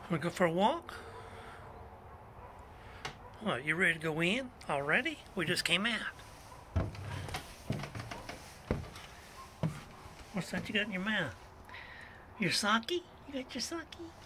Wanna go for a walk? What, you ready to go in already? We just came out. What's that you got in your mouth? Your sake? You got your sake?